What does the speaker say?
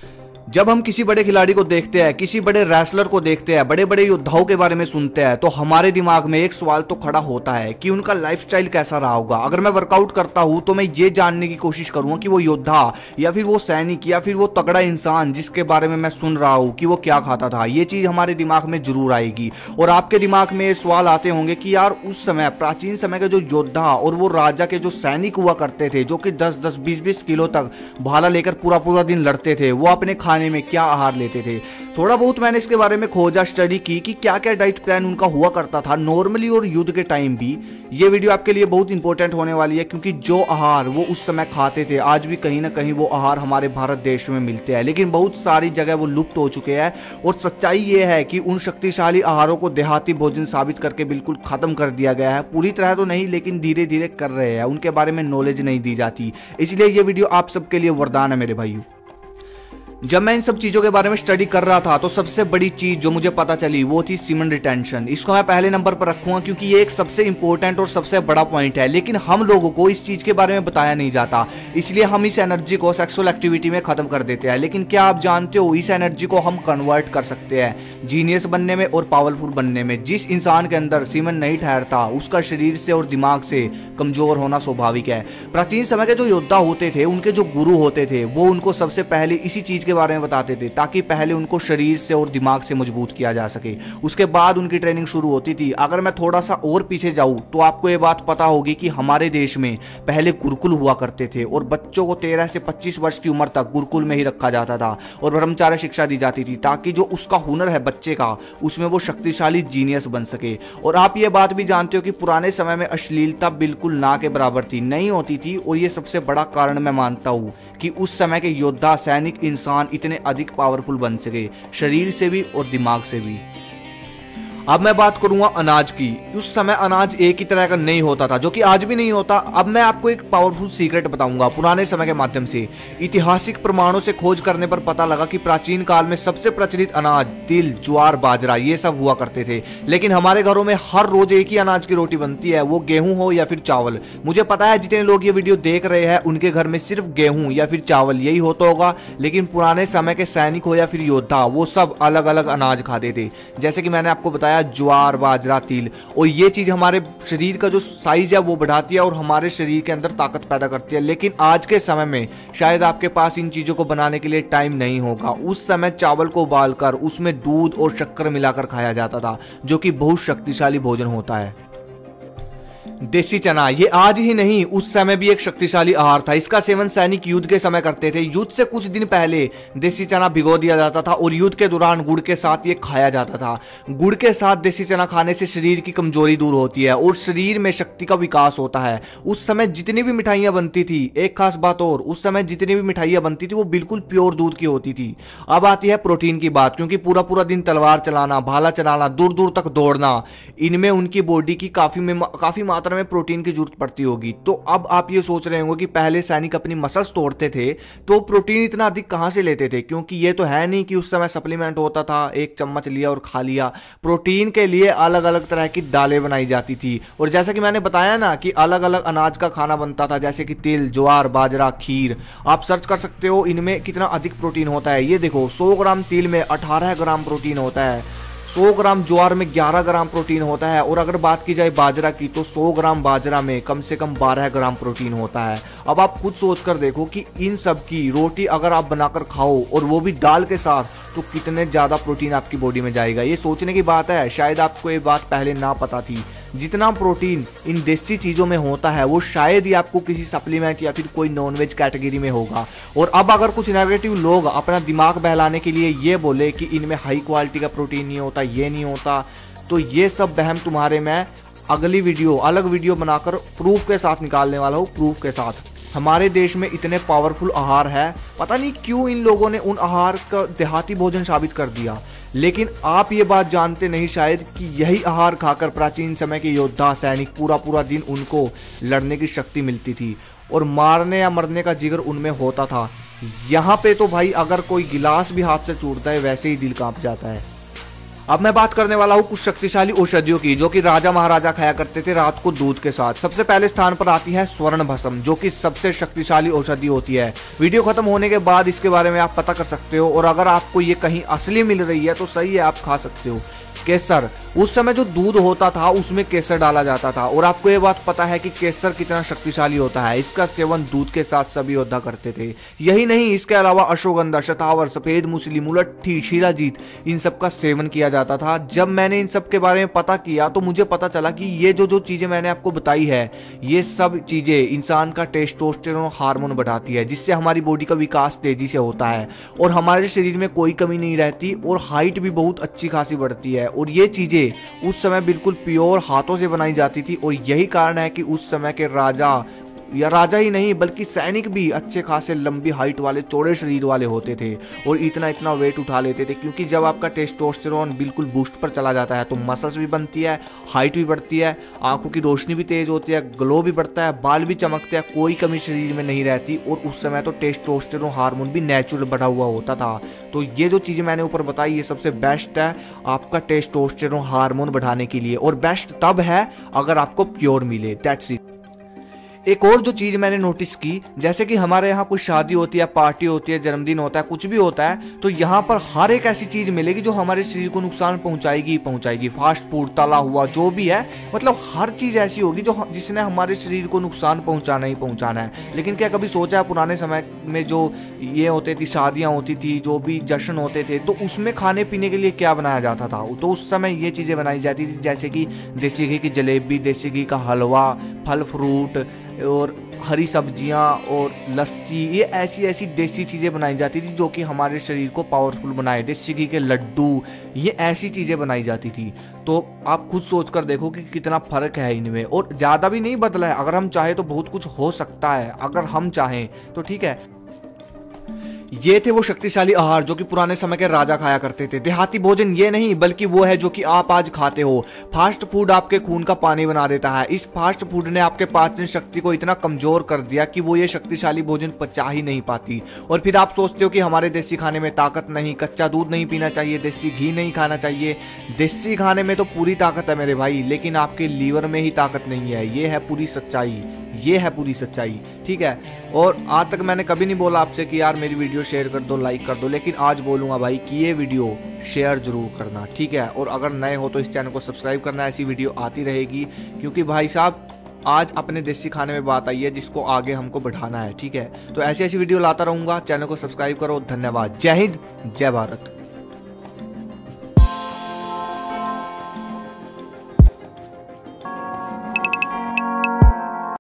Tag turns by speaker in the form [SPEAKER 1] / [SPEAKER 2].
[SPEAKER 1] जब हम किसी बड़े खिलाड़ी को देखते हैं, किसी बड़े रेसलर को देखते हैं, बड़े बड़े योद्धाओं के बारे में सुनते हैं, तो हमारे दिमाग में एक सवाल तो खड़ा होता है कि उनका लाइफस्टाइल कैसा रहा होगा। अगर मैं वर्कआउट करता हूं तो मैं ये जानने की कोशिश करूंगा कि वो योद्धा या फिर वो सैनिक या फिर वो तगड़ा इंसान जिसके बारे में मैं सुन रहा हूं कि वो क्या खाता था, ये चीज हमारे दिमाग में जरूर आएगी। और आपके दिमाग में ये सवाल आते होंगे कि यार उस समय, प्राचीन समय के जो योद्धा और वो राजा के जो सैनिक हुआ करते थे, जो कि 10-10, 20-20 किलो तक भाला लेकर पूरा पूरा दिन लड़ते थे, वो अपने खाने में क्या आहार लेते थे। थोड़ा बहुत मैंने इसके बारे में खोजा, स्टडी की कि क्या क्या डाइट प्लान उनका हुआ करता था नॉर्मली और युद्ध के टाइम भी। ये वीडियो आपके लिए बहुत इंपॉर्टेंट होने वाली है, क्योंकि जो आहार वो उस समय खाते थे आज भी कहीं ना कहीं वो आहार हमारे भारत देश में मिलते हैं, लेकिन बहुत सारी जगह वो लुप्त हो चुके हैं। और सच्चाई ये है कि उन शक्तिशाली आहारों को देहाती भोजन साबित करके बिल्कुल खत्म कर दिया गया है। पूरी तरह तो नहीं, लेकिन धीरे धीरे कर रहे हैं। उनके बारे में नॉलेज नहीं दी जाती, इसलिए ये वीडियो आप सबके लिए वरदान है मेरे भाइयों। जब मैं इन सब चीज़ों के बारे में स्टडी कर रहा था तो सबसे बड़ी चीज़ जो मुझे पता चली वो थी सीमन रिटेंशन। इसको मैं पहले नंबर पर रखूंगा क्योंकि ये एक सबसे इंपॉर्टेंट और सबसे बड़ा पॉइंट है, लेकिन हम लोगों को इस चीज़ के बारे में बताया नहीं जाता, इसलिए हम इस एनर्जी को सेक्सुअल एक्टिविटी में ख़त्म कर देते हैं। लेकिन क्या आप जानते हो, इस एनर्जी को हम कन्वर्ट कर सकते हैं जीनियस बनने में और पावरफुल बनने में। जिस इंसान के अंदर सीमन नहीं ठहरता उसका शरीर से और दिमाग से कमज़ोर होना स्वाभाविक है। प्राचीन समय के जो योद्धा होते थे, उनके जो गुरु होते थे, वो उनको सबसे पहले इसी चीज़ के बारे में बताते थे, ताकि पहले उनको शरीर से और दिमाग से मजबूत किया जा सके, उसके बाद उनकी ट्रेनिंग शुरू होती थी। अगर मैं थोड़ा सा और पीछे जाऊं तो आपको ये बात पता होगी कि हमारे देश में पहले गुरुकुल हुआ करते थे और बच्चों को 13 से 25 वर्ष की उम्र तक गुरुकुल में ही रखा जाता था और ब्रह्मचार्य शिक्षा दी जाती थी, ताकि जो उसका हुनर है बच्चे का, उसमें वो शक्तिशाली जीनियस बन सके। और आप ये बात भी जानते हो कि पुराने समय में अश्लीलता बिल्कुल ना के बराबर थी, नहीं होती थी। और ये सबसे बड़ा कारण मैं मानता हूं कि उस समय के योद्धा, सैनिक, इंसान इतने अधिक पावरफुल बन सके, शरीर से भी और दिमाग से भी। अब मैं बात करूंगा अनाज की। उस समय अनाज एक ही तरह का नहीं होता था, जो कि आज भी नहीं होता। अब मैं आपको एक पावरफुल सीक्रेट बताऊंगा पुराने समय के माध्यम से। ऐतिहासिक प्रमाणों से खोज करने पर पता लगा कि प्राचीन काल में सबसे प्रचलित अनाज तिल, ज्वार, बाजरा ये सब हुआ करते थे। लेकिन हमारे घरों में हर रोज एक ही अनाज की रोटी बनती है, वो गेहूं हो या फिर चावल। मुझे पता है जितने लोग ये वीडियो देख रहे हैं उनके घर में सिर्फ गेहूं या फिर चावल यही होता होगा, लेकिन पुराने समय के सैनिक हो या फिर योद्धा, वो सब अलग अलग अनाज खाते थे। जैसे कि मैंने आपको बताया, ज्वार, बाजरा, तिल। और ये चीज हमारे शरीर का जो साइज है वो बढ़ाती है और हमारे शरीर के अंदर ताकत पैदा करती है। लेकिन आज के समय में शायद आपके पास इन चीजों को बनाने के लिए टाइम नहीं होगा। उस समय चावल को उबालकर उसमें दूध और शक्कर मिलाकर खाया जाता था, जो कि बहुत शक्तिशाली भोजन होता है। देसी चना, ये आज ही नहीं उस समय भी एक शक्तिशाली आहार था। इसका सेवन सैनिक युद्ध के समय करते थे। युद्ध से कुछ दिन पहले देसी चना भिगो दिया जाता था और युद्ध के दौरान गुड़ के साथ ये खाया जाता था। गुड़ के साथ देसी चना खाने से शरीर की कमजोरी दूर होती है और शरीर में शक्ति का विकास होता है। उस समय जितनी भी मिठाइयां बनती थी, एक खास बात और, उस समय जितनी भी मिठाइयां बनती थी वो बिल्कुल प्योर दूध की होती थी। अब आती है प्रोटीन की बात, क्योंकि पूरा पूरा दिन तलवार चलाना, भाला चलाना, दूर दूर तक दौड़ना, इनमें उनकी बॉडी की काफी मात्रा में प्रोटीन की जरूरत पड़ती होगी। तो अब आप ये सोच रहे होंगे कि पहले सैनिक अपनी मसल्स तोड़ते थे तो प्रोटीन इतना अधिक कहां से लेते थे, क्योंकि ये तो है नहीं कि उस समय सप्लीमेंट होता था, एक चम्मच लिया और खा लिया। प्रोटीन के लिए अलग अलग तरह की दालें बनाई जाती थी और जैसा कि मैंने बताया ना कि अलग अलग अनाज का खाना बनता था, जैसे कि तिल, ज्वार, बाजरा, खीर। आप सर्च कर सकते हो इनमें कितना अधिक प्रोटीन होता है। ये देखो, 100 ग्राम तिल में 18 ग्राम प्रोटीन होता है, 100 ग्राम ज्वार में 11 ग्राम प्रोटीन होता है, और अगर बात की जाए बाजरा की तो 100 ग्राम बाजरा में कम से कम 12 ग्राम प्रोटीन होता है। अब आप खुद सोच कर देखो कि इन सब की रोटी अगर आप बनाकर खाओ और वो भी दाल के साथ, तो कितने ज़्यादा प्रोटीन आपकी बॉडी में जाएगा। ये सोचने की बात है, शायद आपको ये बात पहले ना पता थी। जितना प्रोटीन इन देसी चीज़ों में होता है वो शायद ही आपको किसी सप्लीमेंट या फिर कोई नॉनवेज कैटेगरी में होगा। और अब अगर कुछ नेगेटिव लोग अपना दिमाग बहलाने के लिए ये बोले कि इनमें हाई क्वालिटी का प्रोटीन नहीं होता, ये नहीं होता, तो ये सब वहम तुम्हारे मैं अगली वीडियो, अलग वीडियो बनाकर प्रूफ के साथ निकालने वाला हूँ। प्रूफ के साथ हमारे देश में इतने पावरफुल आहार है, पता नहीं क्यों इन लोगों ने उन आहार का देहाती भोजन साबित कर दिया। लेकिन आप ये बात जानते नहीं शायद कि यही आहार खाकर प्राचीन समय के योद्धा, सैनिक पूरा पूरा दिन उनको लड़ने की शक्ति मिलती थी और मारने या मरने का जिगर उनमें होता था। यहाँ पे तो भाई अगर कोई गिलास भी हाथ से छूटता है वैसे ही दिल कांप जाता है। अब मैं बात करने वाला हूँ कुछ शक्तिशाली औषधियों की जो कि राजा महाराजा खाया करते थे रात को दूध के साथ। सबसे पहले स्थान पर आती है स्वर्ण भस्म, जो कि सबसे शक्तिशाली औषधि होती है। वीडियो खत्म होने के बाद इसके बारे में आप पता कर सकते हो, और अगर आपको ये कहीं असली मिल रही है तो सही है, आप खा सकते हो। केसर, उस समय जो दूध होता था उसमें केसर डाला जाता था, और आपको ये बात पता है कि केसर कितना शक्तिशाली होता है। इसका सेवन दूध के साथ सभी योद्धा करते थे। यही नहीं, इसके अलावा अश्वगंधा, शतावर, सफेद मूसली, मुलट्ठी, शिलाजीत, इन सब का सेवन किया जाता था। जब मैंने इन सब के बारे में पता किया तो मुझे पता चला कि ये जो चीजें मैंने आपको बताई है, ये सब चीजें इंसान का टेस्टोस्टेरोन हार्मोन बढ़ाती है, जिससे हमारी बॉडी का विकास तेजी से होता है और हमारे शरीर में कोई कमी नहीं रहती, और हाइट भी बहुत अच्छी खासी बढ़ती है। और ये चीजें उस समय बिल्कुल प्योर हाथों से बनाई जाती थी, और यही कारण है कि उस समय के राजा, या राजा ही नहीं बल्कि सैनिक भी अच्छे खासे लंबी हाइट वाले, चौड़े शरीर वाले होते थे और इतना इतना वेट उठा लेते थे। क्योंकि जब आपका टेस्टोस्टेरोन बिल्कुल बूस्ट पर चला जाता है तो मसल्स भी बनती है, हाइट भी बढ़ती है, आंखों की रोशनी भी तेज होती है, ग्लो भी बढ़ता है, बाल भी चमकते हैं, कोई कमी शरीर में नहीं रहती। और उस समय तो टेस्टोस्टेरोन हार्मोन भी नेचुरल बढ़ा हुआ होता था। तो ये जो चीज़ें मैंने ऊपर बताई ये सबसे बेस्ट है आपका टेस्टोस्टेरोन हार्मोन बढ़ाने के लिए, और बेस्ट तब है अगर आपको प्योर मिले। That's it. एक और जो चीज मैंने नोटिस की, जैसे कि हमारे यहाँ कोई शादी होती है, पार्टी होती है, जन्मदिन होता है, कुछ भी होता है, तो यहाँ पर हर एक ऐसी चीज मिलेगी जो हमारे शरीर को नुकसान पहुंचाएगी। फास्ट फूड, तला हुआ, जो भी है, मतलब हर चीज ऐसी होगी जो जिसने हमारे शरीर को नुकसान पहुंचाना ही पहुंचाना है। लेकिन क्या कभी सोचा है पुराने समय में जो ये होते थी, शादियां होती थी, जो भी जश्न होते थे, तो उसमें खाने पीने के लिए क्या बनाया जाता था? तो उस समय ये चीजें बनाई जाती थी, जैसे कि देसी घी की जलेबी, देसी घी का हलवा, फल फ्रूट और हरी सब्जियां और लस्सी, ये ऐसी ऐसी देसी चीज़ें बनाई जाती थी जो कि हमारे शरीर को पावरफुल बनाए। देसी घी के लड्डू, ये ऐसी चीज़ें बनाई जाती थी। तो आप खुद सोच कर देखो कि कितना फ़र्क है इनमें, और ज़्यादा भी नहीं बदला है। अगर हम चाहें तो बहुत कुछ हो सकता है, अगर हम चाहें तो, ठीक है। ये थे वो शक्तिशाली आहार जो कि पुराने समय के राजा खाया करते थे। देहाती भोजन ये नहीं, बल्कि वो है जो कि आप आज खाते हो। फास्ट फूड आपके खून का पानी बना देता है। इस फास्ट फूड ने आपके पाचन शक्ति को इतना कमजोर कर दिया कि वो ये शक्तिशाली भोजन पचा ही नहीं पाती। और फिर आप सोचते हो कि हमारे देसी खाने में ताकत नहीं, कच्चा दूध नहीं पीना चाहिए, देसी घी नहीं खाना चाहिए। देसी खाने में तो पूरी ताकत है मेरे भाई, लेकिन आपके लीवर में ही ताकत नहीं है। ये है पूरी सच्चाई, ये है पूरी सच्चाई, ठीक है। और आज तक मैंने कभी नहीं बोला आपसे कि यार मेरी वीडियो शेयर कर दो, लाइक कर दो, लेकिन आज बोलूँगा भाई कि ये वीडियो शेयर जरूर करना, ठीक है। और अगर नए हो तो इस चैनल को सब्सक्राइब करना, ऐसी वीडियो आती रहेगी। क्योंकि भाई साहब आज अपने देसी खाने में बात आई है जिसको आगे हमको बढ़ाना है, ठीक है। तो ऐसी ऐसी वीडियो लाता रहूँगा, चैनल को सब्सक्राइब करो। धन्यवाद। जय हिंद, जय भारत।